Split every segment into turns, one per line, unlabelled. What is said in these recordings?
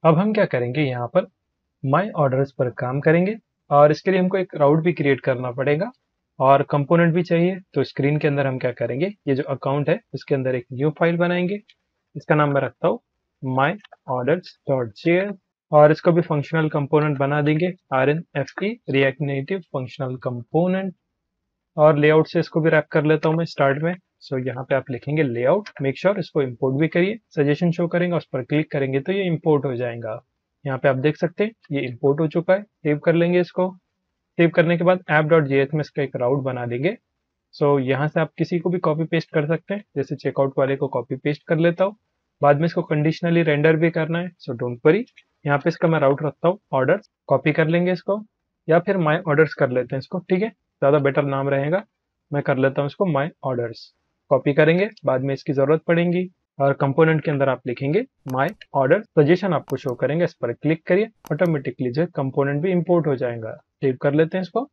अब हम क्या करेंगे, यहाँ पर माई ऑर्डर्स पर काम करेंगे और इसके लिए हमको एक राउट भी क्रिएट करना पड़ेगा और कंपोनेंट भी चाहिए। तो स्क्रीन के अंदर हम क्या करेंगे, ये जो अकाउंट है उसके अंदर एक न्यू फाइल बनाएंगे। इसका नाम मैं रखता हूँ माई ऑर्डर्स डॉट जेएस और इसको भी फंक्शनल कंपोनेंट बना देंगे RNFE react native functional component. और लेआउट से इसको भी रैप कर लेता हूँ मैं स्टार्ट में। सो यहाँ पे आप लिखेंगे लेआउट, मेक श्योर इसको इंपोर्ट भी करिए, सजेशन शो करेंगे उस पर क्लिक करेंगे तो ये इंपोर्ट हो जाएगा। यहाँ पे आप देख सकते हैं ये इंपोर्ट हो चुका है। सेव कर लेंगे इसको। सेव करने के बाद ऐप डॉट जेएस में इसका एक राउट बना देंगे। सो यहाँ से आप किसी को भी कॉपी पेस्ट कर सकते हैं, जैसे चेकआउट वाले को कॉपी पेस्ट कर लेता हूँ। बाद में इसको कंडीशनली रेंडर भी करना है, सो डोंट वरी। यहाँ पे इसका मैं राउट रखता हूँ ऑर्डर्स, कॉपी कर लेंगे इसको या फिर माई ऑर्डर्स कर लेते हैं इसको, ठीक है, ज़्यादा बेटर नाम रहेगा। मैं कर लेता हूँ इसको माई ऑर्डर्स। कॉपी करेंगे, बाद में इसकी ज़रूरत पड़ेगी और कंपोनेंट के अंदर आप लिखेंगे माई ऑर्डर। सजेशन आपको शो करेंगे, इस पर क्लिक करिए, ऑटोमेटिकली जो कंपोनेंट भी इंपोर्ट हो जाएगा। सेव कर लेते हैं इसको।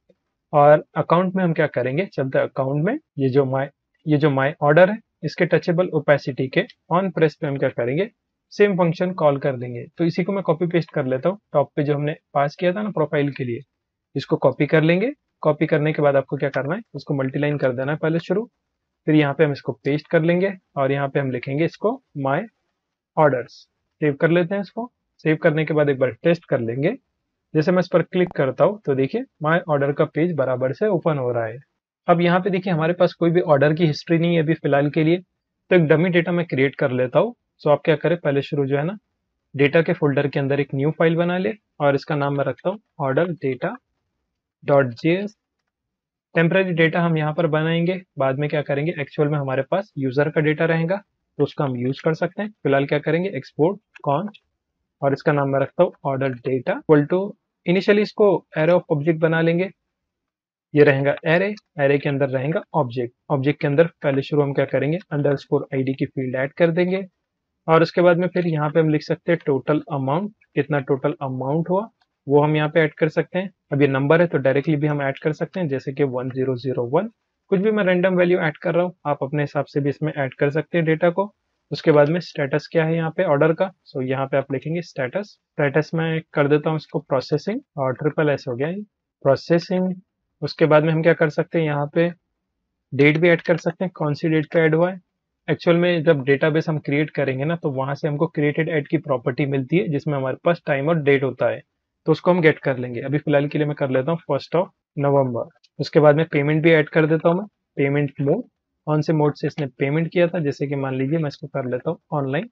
और अकाउंट में हम क्या करेंगे, चलते हैं अकाउंट में। ये जो माई ऑर्डर है इसके टचेबल ओपेसिटी के ऑन प्रेस पे हम क्या करेंगे, सेम फंक्शन कॉल कर देंगे। तो इसी को मैं कॉपी पेस्ट कर लेता हूँ, टॉप पे जो हमने पास किया था ना प्रोफाइल के लिए, इसको कॉपी कर लेंगे। कॉपी करने के बाद आपको क्या करना है, उसको मल्टीलाइन कर देना है पहले शुरू, फिर यहाँ पे हम इसको पेस्ट कर लेंगे और यहाँ पे हम लिखेंगे इसको माई ऑर्डर्स। सेव कर लेते हैं इसको। सेव करने के बाद एक बार टेस्ट कर लेंगे। जैसे मैं इस पर क्लिक करता हूँ तो देखिए माई ऑर्डर का पेज बराबर से ओपन हो रहा है। अब यहाँ पे देखिए हमारे पास कोई भी ऑर्डर की हिस्ट्री नहीं है अभी फिलहाल के लिए, तो एक डमी डेटा मैं क्रिएट कर लेता हूँ। सो आप क्या करें, पहले शुरू जो है ना, डेटा के फोल्डर के अंदर एक न्यू फाइल बना ले और इसका नाम मैं रखता हूँ order data dot JS. Temporary data हम यहाँ पर बनाएंगे, बाद में क्या करेंगे, एक्चुअल में हमारे पास यूजर का डेटा रहेगा तो उसका हम यूज कर सकते हैं। फिलहाल क्या करेंगे, एक्सपोर्ट कॉन्स्ट और इसका नाम मैं रखता हूँ order data equal to, initially इसको एरे ऑफ ऑब्जेक्ट बना लेंगे। ये रहेगा एरे, एरे के अंदर रहेगा ऑब्जेक्ट, ऑब्जेक्ट के अंदर पहले शुरू हम क्या करेंगे, अंडरस्कोर आईडी की फील्ड ऐड कर देंगे और उसके बाद में फिर यहाँ पे हम लिख सकते हैं टोटल अमाउंट, कितना टोटल अमाउंट हुआ वो हम यहाँ पे ऐड कर सकते हैं। अब ये नंबर है तो डायरेक्टली भी हम ऐड कर सकते हैं, जैसे कि 1001, कुछ भी मैं रैंडम वैल्यू ऐड कर रहा हूँ, आप अपने हिसाब से भी इसमें ऐड कर सकते हैं डेटा को। उसके बाद में स्टेटस क्या है यहाँ पे ऑर्डर का, सो यहाँ पे आप लिखेंगे स्टेटस। स्टेटस में कर देता हूँ इसको प्रोसेसिंग और SSS हो गया ये प्रोसेसिंग। उसके बाद में हम क्या कर सकते हैं, यहाँ पे डेट भी ऐड कर सकते हैं, कौन सी डेट का ऐड हुआ है। एक्चुअल में जब डेटाबेस हम क्रिएट करेंगे ना तो वहां से हमको क्रिएटेड ऐड की प्रॉपर्टी मिलती है जिसमें हमारे पास टाइम और डेट होता है, तो उसको हम गेट कर लेंगे। अभी फिलहाल के लिए मैं कर लेता हूँ 1 नवंबर। उसके बाद में पेमेंट भी ऐड कर देता हूँ मैं, पेमेंट मोड, कौन से मोड से इसने पेमेंट किया था, जैसे कि मान लीजिए मैं इसको कर लेता हूँ ऑनलाइन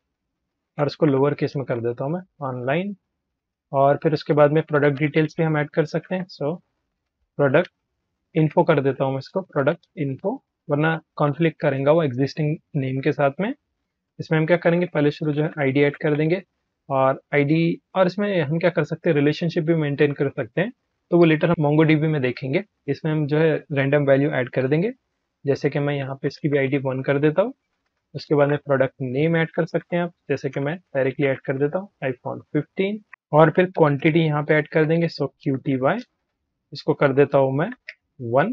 और इसको लोअर केस में कर देता हूँ मैं ऑनलाइन। और फिर उसके बाद में प्रोडक्ट डिटेल्स भी हम ऐड कर सकते हैं, सो प्रोडक्ट इन्फो कर देता हूँ मैं इसको प्रोडक्ट इन्फो, वरना कॉन्फ्लिक्ट करेंगे वो एग्जिस्टिंग नेम के साथ में। इसमें हम क्या करेंगे, पहले शुरू जो है आईडी ऐड कर देंगे और आईडी, और इसमें हम क्या कर सकते हैं, रिलेशनशिप भी मेंटेन कर सकते हैं, तो वो लेटर हम मोंगोडीबी में देखेंगे। इसमें हम जो है रैंडम वैल्यू ऐड कर देंगे, जैसे कि मैं यहाँ पे इसकी भी आईडी 1 कर देता हूँ। उसके बाद में प्रोडक्ट नेम ऐड कर सकते हैं आप, जैसे कि मैं डायरेक्टली ऐड कर देता हूँ iPhone 15। और फिर क्वांटिटी यहाँ पे ऐड कर देंगे, सो QTY, इसको कर देता हूँ मैं 1।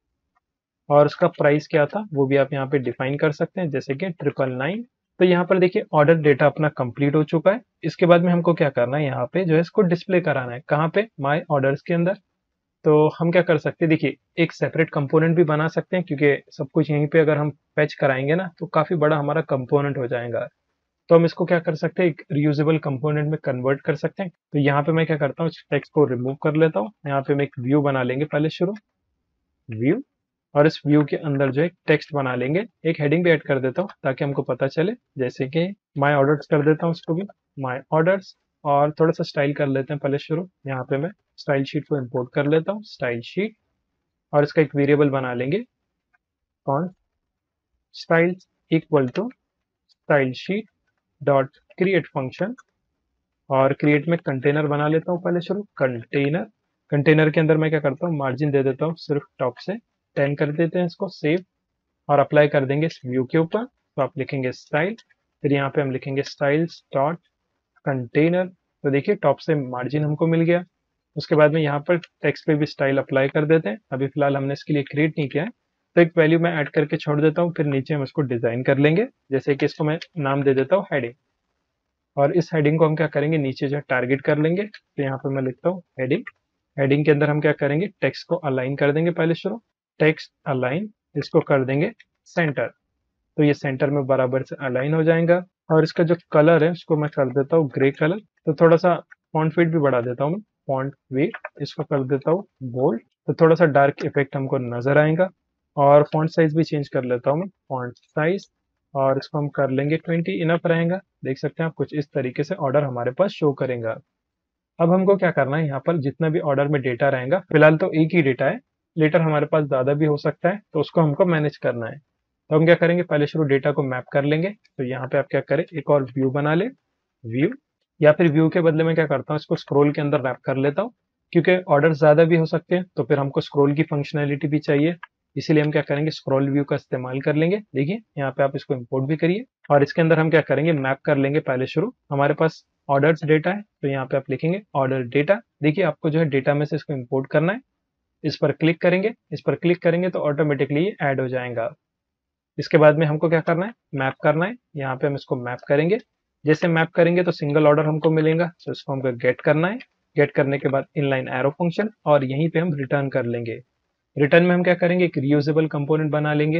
और उसका प्राइस क्या था वो भी आप यहाँ पे डिफाइन कर सकते हैं, जैसे कि 999। तो यहाँ पर देखिए ऑर्डर डेटा अपना कंप्लीट हो चुका है। इसके बाद में हमको क्या करना है, यहाँ पे जो है इसको डिस्प्ले कराना है, कहाँ पे, माई ऑर्डर्स के अंदर। तो हम क्या कर सकते हैं, देखिए एक सेपरेट कंपोनेंट भी बना सकते हैं, क्योंकि सब कुछ यहीं पे अगर हम फैच कराएंगे ना तो काफी बड़ा हमारा कंपोनेंट हो जाएगा। तो हम इसको क्या कर सकते हैं, एक रियूजेबल कंपोनेंट में कन्वर्ट कर सकते हैं। तो यहाँ पे मैं क्या करता हूँ, टेक्स्ट को रिमूव कर लेता हूँ। यहाँ पे हम एक व्यू बना लेंगे पहले शुरू, व्यू, और इस व्यू के अंदर जो है टेक्स्ट बना लेंगे। एक हेडिंग भी ऐड कर देता हूँ ताकि हमको पता चले, जैसे कि माय ऑर्डर्स कर देता हूँ उसको भी माय ऑर्डर्स। और थोड़ा सा स्टाइल कर लेते हैं पहले शुरू, यहाँ पे मैं स्टाइल शीट को इंपोर्ट कर लेता हूँ, स्टाइल शीट, और इसका एक वेरिएबल बना लेंगे const, styles equal to style sheet dot create function. और क्रिएट में कंटेनर बना लेता हूँ पहले शुरू, कंटेनर। कंटेनर के अंदर मैं क्या करता हूँ, मार्जिन दे देता हूँ सिर्फ टॉप से 10 कर देते हैं इसको, सेव, और अप्लाई कर देंगे इस व्यू के ऊपर। तो आप लिखेंगे स्टाइल, फिर यहाँ पे हम लिखेंगे स्टाइल्स डॉट कंटेनर। तो देखिए टॉप से मार्जिन हमको मिल गया। उसके बाद में यहाँ पर टेक्स्ट पे भी स्टाइल अप्लाई कर देते हैं, अभी फिलहाल हमने इसके लिए क्रिएट नहीं किया है, तो एक वैल्यू मैं ऐड करके छोड़ देता हूँ, फिर नीचे हम इसको डिजाइन कर लेंगे, जैसे कि इसको मैं नाम दे देता हूँ हेडिंग। और इस हेडिंग को हम क्या करेंगे, नीचे जो टारगेट कर लेंगे। तो यहाँ पे मैं लिखता हूँ हेडिंग। हेडिंग के अंदर हम क्या करेंगे, टेक्स्ट को अलाइन कर देंगे पहले शुरू। टेक्स्ट अलाइन, इसको कर देंगे सेंटर। तो ये सेंटर में बराबर से अलाइन हो जाएगा। और इसका जो कलर है उसको मैं कर देता हूँ ग्रे कलर। तो थोड़ा सा फॉन्ट वेट भी बढ़ा देता हूँ मैं, फॉन्ट वेट इसको कर देता हूँ बोल्ड। तो थोड़ा सा डार्क इफेक्ट हमको नजर आएगा। और फॉन्ट साइज भी चेंज कर लेता हूँ मैं, फॉन्ट साइज। और इसको हम कर लेंगे 20, इनफ रहेगा। देख सकते हैं आप, कुछ इस तरीके से ऑर्डर हमारे पास शो करेगा। अब हमको क्या करना है, यहाँ पर जितना भी ऑर्डर में डेटा रहेगा, फिलहाल तो एक ही डेटा है, लेटर हमारे पास ज्यादा भी हो सकता है, तो उसको हमको मैनेज करना है। तो हम क्या करेंगे, पहले शुरू डेटा को मैप कर लेंगे। तो यहाँ पे आप क्या करें, एक और व्यू बना ले, व्यू। या फिर व्यू के बदले में क्या करता हूँ, इसको स्क्रॉल के अंदर रैप कर लेता हूँ। क्योंकि ऑर्डर ज्यादा भी हो सकते हैं, तो फिर हमको स्क्रॉल की फंक्शनैलिटी भी चाहिए। इसीलिए हम क्या करेंगे, स्क्रॉल व्यू का इस्तेमाल कर लेंगे। देखिए यहाँ पे आप इसको इंपोर्ट भी करिए। और इसके अंदर हम क्या करेंगे, मैप कर लेंगे पहले शुरू। हमारे पास ऑर्डर्स डेटा है, तो यहाँ पे आप लिखेंगे ऑर्डर डेटा। देखिए आपको जो है डेटा में से इसको इंपोर्ट करना है। इस पर क्लिक करेंगे, इस पर क्लिक करेंगे तो ऑटोमेटिकली ये ऐड हो जाएगा। इसके बाद में हमको क्या करना है, मैप करना है। यहाँ पे हम इसको मैप करेंगे। जैसे मैप करेंगे तो सिंगल ऑर्डर हमको मिलेगा, तो इसको हमको गेट करना है। गेट करने के बाद इनलाइन एरो फंक्शन, और यहीं पे हम रिटर्न कर लेंगे। रिटर्न में हम क्या करेंगे, एक रीयूजेबल कंपोनेंट बना लेंगे।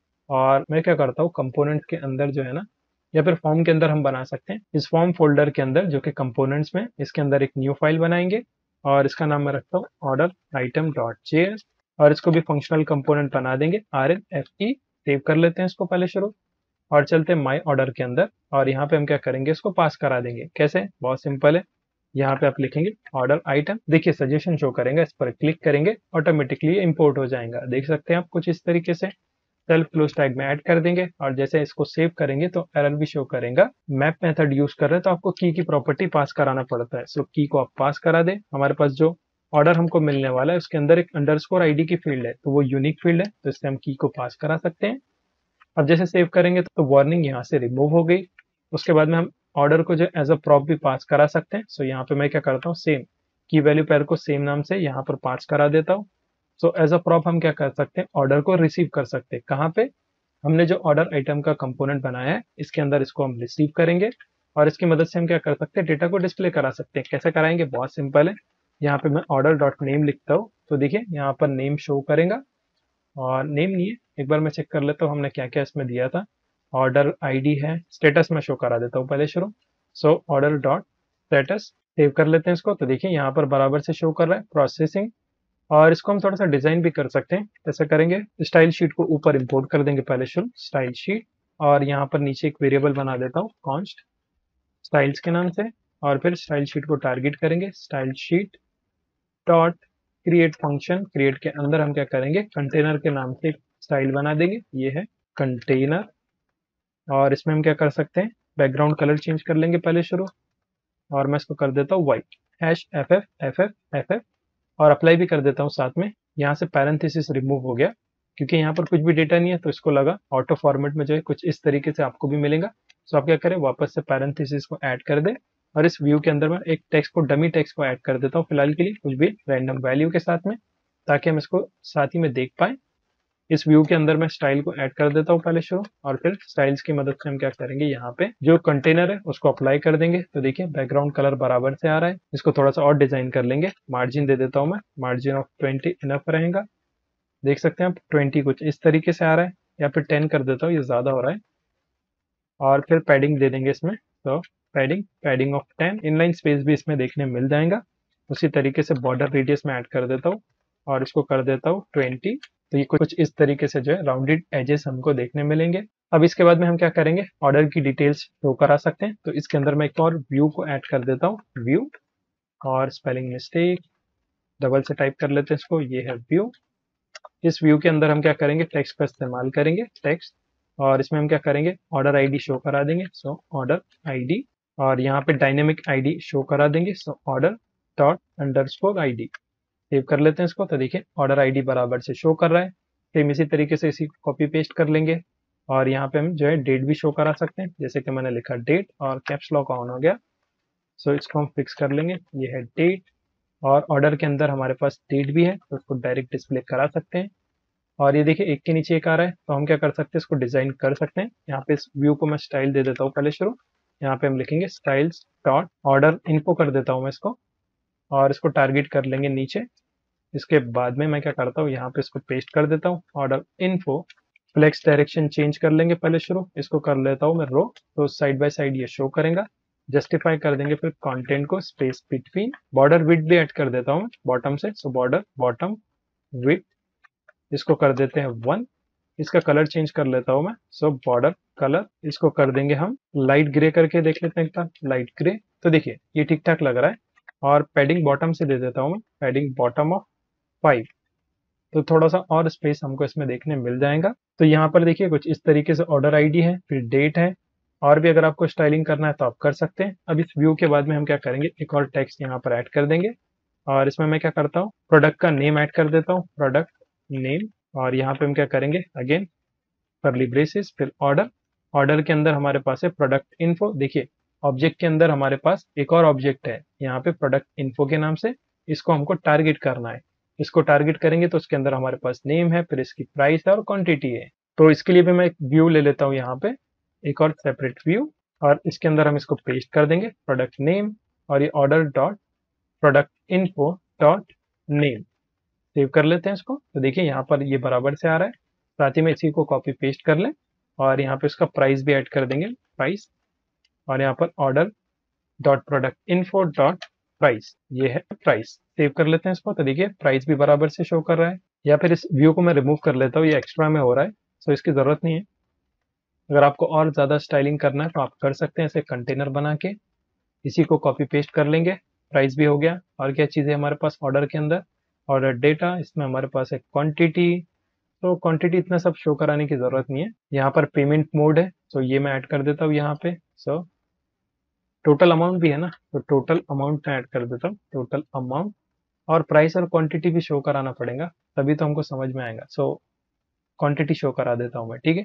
और मैं क्या करता हूँ, कंपोनेंट के अंदर जो है ना, या फिर फॉर्म के अंदर हम बना सकते हैं। इस फॉर्म फोल्डर के अंदर जो कि कंपोनेंट्स में, इसके अंदर एक न्यू फाइल बनाएंगे। और इसका नाम मैं रखता हूँ ऑर्डर आइटम डॉट जेएस। और इसको भी फंक्शनल कंपोनेंट बना देंगे, RNFE। सेव कर लेते हैं इसको पहले शुरू। और चलते हैं माई ऑर्डर के अंदर। और यहाँ पे हम क्या करेंगे, इसको पास करा देंगे। कैसे, बहुत सिंपल है। यहाँ पे आप लिखेंगे ऑर्डर आइटम। देखिए सजेशन शो करेंगे, इस पर क्लिक करेंगे, ऑटोमेटिकली इंपोर्ट हो जाएगा। देख सकते हैं आप, कुछ इस तरीके से सेल्फ क्लोज टैग में ऐड कर देंगे। और जैसे इसको सेव करेंगे तो एरर भी शो करेगा। मैप मेथड यूज कर रहे हैं तो आपको की प्रॉपर्टी पास कराना पड़ता है। सो की को आप पास करा दें। हमारे पास जो ऑर्डर हमको मिलने वाला है उसके अंदर एक अंडरस्कोर आईडी की फील्ड है, तो वो यूनिक फील्ड है, तो इससे हम की को पास करा सकते हैं। अब जैसे सेव करेंगे तो वार्निंग यहाँ से रिमूव हो गई। उसके बाद में हम ऑर्डर को जो एज अ प्रॉप भी पास करा सकते हैं। सो यहाँ पे मैं क्या करता हूँ, सेम की वैल्यू पेयर को सेम नाम से यहाँ पर पास करा देता हूँ। सो एज अ प्रॉप हम क्या कर सकते हैं, ऑर्डर को रिसीव कर सकते हैं। कहाँ पे, हमने जो ऑर्डर आइटम का कंपोनेंट बनाया है इसके अंदर इसको हम रिसीव करेंगे। और इसकी मदद से हम क्या कर सकते हैं, डेटा को डिस्प्ले करा सकते हैं। कैसे कराएंगे, बहुत सिंपल है। यहाँ पे मैं ऑर्डर डॉट नेम लिखता हूँ, तो देखिए यहाँ पर नेम शो करेगा। और नेम नहीं है, एक बार मैं चेक कर लेता हूँ हमने क्या क्या इसमें दिया था। ऑर्डर आईडी है, स्टेटस में शो करा देता हूँ पहले शुरू। So order dot status, save कर लेते हैं इसको। तो देखिए यहाँ पर बराबर से शो कर रहा है प्रोसेसिंग। और इसको हम थोड़ा सा डिजाइन भी कर सकते हैं। ऐसा करेंगे, स्टाइल शीट को ऊपर इंपोर्ट कर देंगे पहले शुरू, स्टाइल शीट। और यहाँ पर नीचे एक वेरिएबल बना देता हूँ कॉन्स्ट स्टाइल्स के नाम से। और फिर स्टाइल शीट को टारगेट करेंगे, style sheet dot create function. Create के अंदर हम क्या करेंगे, कंटेनर के नाम से एक स्टाइल बना देंगे, ये है कंटेनर। और इसमें हम क्या कर सकते हैं, बैकग्राउंड कलर चेंज कर लेंगे पहले शुरू। और मैं इसको कर देता हूँ व्हाइट, #FF और अप्लाई भी कर देता हूँ साथ में। यहाँ से पैरेंथेसिस रिमूव हो गया, क्योंकि यहाँ पर कुछ भी डेटा नहीं है, तो इसको लगा ऑटो फॉर्मेट में जो है कुछ इस तरीके से आपको भी मिलेगा। सो आप क्या करें, वापस से पैरेंथेसिस को ऐड कर दे। और इस व्यू के अंदर मैं एक टेक्स्ट को, डमी टेक्स्ट को ऐड कर देता हूँ फिलहाल के लिए, कुछ भी रैंडम वैल्यू के साथ में, ताकि हम इसको साथ ही में देख पाए। इस व्यू के अंदर मैं स्टाइल को ऐड कर देता हूँ पहले शुरू। और फिर स्टाइल्स की मदद से हम क्या करेंगे, यहाँ पे जो कंटेनर है उसको अप्लाई कर देंगे। तो देखिए बैकग्राउंड कलर बराबर से आ रहा है। इसको थोड़ा सा और डिजाइन कर लेंगे। मार्जिन दे देता हूँ मैं, मार्जिन ऑफ 20 इनफ रहेगा। देख सकते हैं आप, 20 कुछ इस तरीके से आ रहा है। या फिर 10 कर देता हूँ, ये ज्यादा हो रहा है। और फिर पैडिंग दे देंगे इसमें। तो पैडिंग ऑफ 10, इनलाइन स्पेस भी इसमें देखने मिल जाएगा। उसी तरीके से बॉर्डर रेडियस में ऐड कर देता हूँ। और इसको कर देता हूँ 20। तो ये कुछ इस तरीके से जो है राउंडेड एजेस हमको देखने मिलेंगे। अब इसके बाद में हम क्या करेंगे, ऑर्डर की डिटेल्स शो करा सकते हैं। तो इसके अंदर मैं एक और व्यू को ऐड कर देता हूँ, व्यू। और स्पेलिंग मिस्टेक, डबल से टाइप कर लेते हैं इसको, ये है व्यू। इस व्यू के अंदर हम क्या करेंगे, टेक्स्ट का इस्तेमाल करेंगे, टेक्स्ट। और इसमें हम क्या करेंगे, ऑर्डर आईडी शो करा देंगे। So order ID. और यहाँ पे डायनेमिक आईडी शो करा देंगे। So order dot underscore ID. Save कर लेते हैं इसको। तो देखिए ऑर्डर आईडी बराबर से शो कर रहा है। सेम इसी तरीके से इसी कॉपी पेस्ट कर लेंगे। और यहाँ पे हम जो है डेट भी शो करा सकते हैं, जैसे कि मैंने लिखा डेट, और कैप्स लॉक ऑन हो गया। सो इसको हम फिक्स कर लेंगे, ये है डेट। और ऑर्डर के अंदर हमारे पास डेट भी है, तो उसको डायरेक्ट डिस्प्ले करा सकते हैं। और ये देखिए एक के नीचे एक आ रहा है, तो हम क्या कर सकते हैं, इसको डिजाइन कर सकते हैं। यहाँ पे इस व्यू को मैं स्टाइल दे देता हूँ पहले शुरू। यहाँ पे हम लिखेंगे स्टाइल्स डॉट ऑर्डर इन्फो कर देता हूँ मैं इसको, और इसको टारगेट कर लेंगे नीचे। इसके बाद में मैं क्या करता हूँ, यहाँ पे इसको पेस्ट कर देता हूँ order info. Flex direction change कर लेंगे पहले शुरू, इसको कर लेता हूँ मैं रो, तो साइड बाय साइड ये शो करेगा। जस्टिफाई कर देंगे फिर कंटेंट को स्पेस बिटवीन। बॉर्डर विड्थ भी ऐड कर देता हूँ बॉटम से, सो बॉर्डर बॉटम विड्थ इसको कर देते हैं 1। इसका कलर चेंज कर लेता हूँ मैं, सो बॉर्डर कलर इसको कर देंगे हम लाइट ग्रे करके देख लेते हैं एक बार, लाइट ग्रे। तो देखिए ये ठीक ठाक लग रहा है। और पैडिंग बॉटम से दे देता हूँ मैं, पैडिंग बॉटम ऑफ 5। तो थोड़ा सा और स्पेस हमको इसमें देखने मिल जाएगा। तो यहाँ पर देखिए कुछ इस तरीके से ऑर्डर आईडी है, फिर डेट है, और भी अगर आपको स्टाइलिंग करना है तो आप कर सकते हैं। अब इस व्यू के बाद में हम क्या करेंगे, एक और टेक्स्ट यहाँ पर ऐड कर देंगे, और इसमें मैं क्या करता हूँ, प्रोडक्ट का नेम ऐड कर देता हूँ, प्रोडक्ट नेम। और यहाँ पे हम क्या करेंगे, अगेन कर्ली ब्रेसेस, फिर ऑर्डर। ऑर्डर के अंदर हमारे पास है प्रोडक्ट इन्फो। देखिए ऑब्जेक्ट के अंदर हमारे पास एक और ऑब्जेक्ट है यहाँ पे प्रोडक्ट इन्फो के नाम से, इसको हमको टारगेट करना है। इसको टारगेट करेंगे तो उसके अंदर हमारे पास नेम है, फिर इसकी प्राइस है और क्वांटिटी है। तो इसके लिए भी मैं एक व्यू ले लेता हूँ यहाँ पे, एक और सेपरेट व्यू, और इसके अंदर हम इसको पेस्ट कर देंगे प्रोडक्ट नेम, और ये order dot product info dot name. Save कर लेते हैं इसको। तो देखिए यहाँ पर ये बराबर से आ रहा है। साथ ही में इसी को कॉपी पेस्ट कर लें, और यहाँ पे इसका प्राइस भी ऐड कर देंगे, प्राइस। और यहाँ पर order dot product info dot price, ये है प्राइस। सेव कर लेते हैं इसको। तो देखिए प्राइस भी बराबर से शो कर रहा है। या फिर इस व्यू को मैं रिमूव कर लेता हूँ, ये एक्स्ट्रा में हो रहा है, सो इसकी जरूरत नहीं है। अगर आपको और ज्यादा स्टाइलिंग करना है तो आप कर सकते हैं ऐसे कंटेनर बना के। इसी को कॉपी पेस्ट कर लेंगे, प्राइस भी हो गया। और क्या चीज़ है हमारे पास ऑर्डर के अंदर, ऑर्डर डेटा, इसमें हमारे पास है क्वांटिटी। तो क्वांटिटी इतना सब शो कराने की जरूरत नहीं है। यहाँ पर पेमेंट मोड है, तो ये मैं ऐड कर देता हूँ यहाँ पे। सो टोटल अमाउंट भी है ना, तो टोटल अमाउंट मैं ऐड कर देता हूँ, टोटल अमाउंट। और प्राइस और क्वांटिटी भी शो कराना पड़ेगा, तभी तो हमको समझ में आएगा। सो क्वांटिटी शो करा देता हूँ मैं, ठीक है,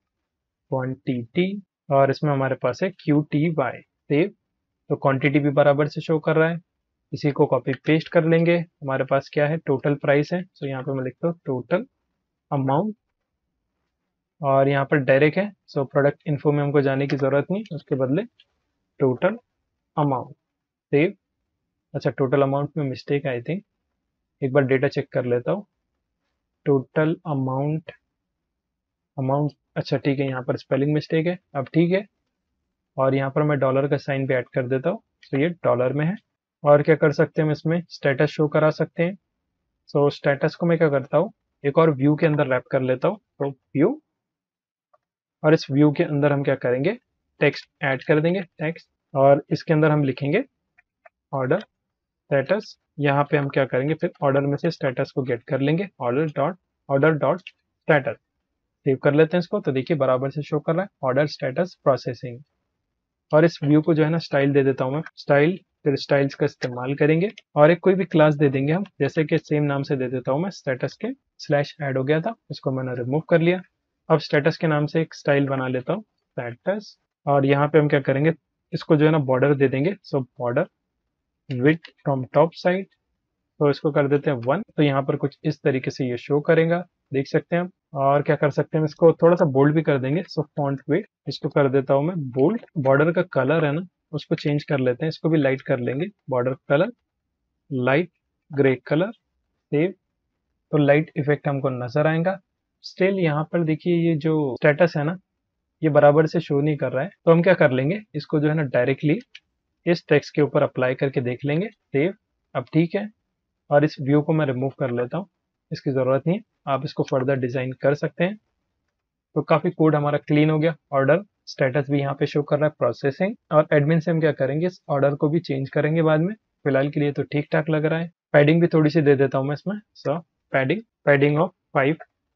क्वांटिटी। और इसमें हमारे पास है QTY, सेव। तो क्वांटिटी भी बराबर से शो कर रहा है। इसी को कॉपी पेस्ट कर लेंगे। हमारे पास क्या है, टोटल प्राइस है, तो यहाँ पे मैं लिखता हूँ टोटल अमाउंट। और यहाँ पर डायरेक्ट है, सो प्रोडक्ट इन्फो में हमको जाने की जरूरत नहीं, उसके बदले टोटल अमाउंट, सेव। अच्छा टोटल अमाउंट में मिस्टेक आई थी, एक बार डेटा चेक कर लेता हूँ। टोटल अमाउंट, अमाउंट, अच्छा ठीक है, यहाँ पर स्पेलिंग मिस्टेक है, अब ठीक है। और यहाँ पर मैं डॉलर का साइन भी ऐड कर देता हूँ, तो ये डॉलर में है। और क्या कर सकते हैं हम इसमें, स्टेटस शो करा सकते हैं। सो स्टेटस को मैं क्या करता हूँ, एक और व्यू के अंदर रैप कर लेता हूँ, तो व्यू। और इस व्यू के अंदर हम क्या करेंगे, टेक्स्ट ऐड कर देंगे, टेक्स्ट। और इसके अंदर हम लिखेंगे ऑर्डर स्टेटस। यहाँ पे हम क्या करेंगे, फिर ऑर्डर में से स्टेटस को गेट कर लेंगे, ऑर्डर डॉट स्टेटस। सेव कर लेते हैं इसको। तो देखिए बराबर से शो कर रहा है, ऑर्डर स्टेटस प्रोसेसिंग। और इस व्यू को जो है ना स्टाइल दे देता हूँ मैं, स्टाइल। फिर स्टाइल्स का इस्तेमाल करेंगे, और एक कोई भी क्लास दे देंगे हम, जैसे कि सेम नाम से दे देता हूँ मैं, स्टेटस के स्लैश ऐड हो गया था, इसको मैंने रिमूव कर लिया। अब स्टेटस के नाम से एक स्टाइल बना लेता हूँ, स्टेटस। और यहाँ पे हम क्या करेंगे, इसको जो है ना बॉर्डर दे देंगे, so border width from top side, तो इसको कर देते हैं 1। तो यहाँ पर कुछ इस तरीके से ये शो करेगा, देख सकते हैं हम। और क्या कर सकते हैं, इसको थोड़ा सा बोल्ड भी कर देंगे, सो फॉन्ट वेट इसको कर देता हूँ मैं बोल्ड। बॉर्डर का कलर है ना, उसको चेंज कर लेते हैं, इसको भी लाइट कर लेंगे, border colour light grey colour, save. तो लाइट इफेक्ट हमको नजर आएगा। स्टिल यहाँ पर देखिए ये जो स्टेटस है ना, ये बराबर से शो नहीं कर रहा है, तो हम क्या कर लेंगे, इसको जो है ना डायरेक्टली इस टेक्स्ट के ऊपर अप्लाई करके देख लेंगे, सेव। अब ठीक है। और इस व्यू को मैं रिमूव कर लेता हूँ, इसकी ज़रूरत नहीं है, आप इसको फर्दर डिज़ाइन कर सकते हैं। तो काफ़ी कोड हमारा क्लीन हो गया। ऑर्डर स्टेटस भी यहाँ पे शो कर रहा है, प्रोसेसिंग। और एडमिन से हम क्या करेंगे, इस ऑर्डर को भी चेंज करेंगे बाद में, फिलहाल के लिए तो ठीक ठाक लग रहा है। पैडिंग भी थोड़ी सी दे देता हूँ मैं इसमें, सो पैडिंग ऑफ 5।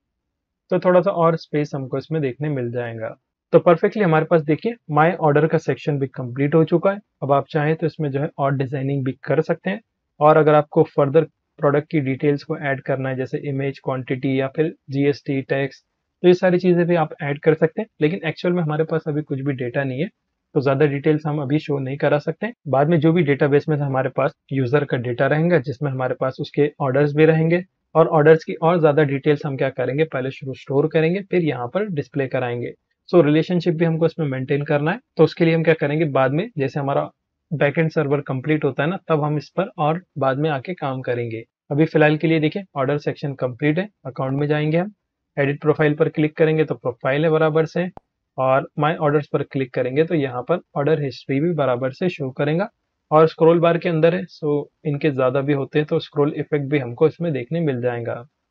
तो थोड़ा सा और स्पेस हमको इसमें देखने मिल जाएगा। तो परफेक्टली हमारे पास देखिए माय ऑर्डर का सेक्शन भी कंप्लीट हो चुका है। अब आप चाहें तो इसमें जो है और डिजाइनिंग भी कर सकते हैं। और अगर आपको फर्दर प्रोडक्ट की डिटेल्स को ऐड करना है, जैसे इमेज, क्वांटिटी या फिर जीएसटी टैक्स, तो ये सारी चीजें भी आप ऐड कर सकते हैं। लेकिन एक्चुअल में हमारे पास अभी कुछ भी डेटा नहीं है, तो ज्यादा डिटेल्स हम अभी शो नहीं करा सकते। बाद में जो भी डेटाबेस में हमारे पास यूजर का डेटा रहेगा, जिसमें हमारे पास उसके ऑर्डर्स भी रहेंगे, और ऑर्डर्स की और ज्यादा डिटेल्स हम क्या करेंगे, पहले शुरू स्टोर करेंगे, फिर यहाँ पर डिस्प्ले कराएंगे। सो रिलेशनशिप भी हमको इसमें मेंटेन करना है, तो उसके लिए हम क्या करेंगे, बाद में जैसे हमारा बैकएंड सर्वर कंप्लीट होता है ना, तब हम इस पर और बाद में आके काम करेंगे। अभी फिलहाल के लिए देखिए ऑर्डर सेक्शन कंप्लीट है। अकाउंट में जाएंगे, हम एडिट प्रोफाइल पर क्लिक करेंगे तो प्रोफाइल है बराबर से, और माय ऑर्डर्स पर क्लिक करेंगे तो यहाँ पर ऑर्डर हिस्ट्री भी बराबर से शो करेगा। और स्क्रॉल बार के अंदर है, सो इनके ज़्यादा भी होते हैं तो स्क्रॉल इफेक्ट भी हमको इसमें देखने मिल जाएगा।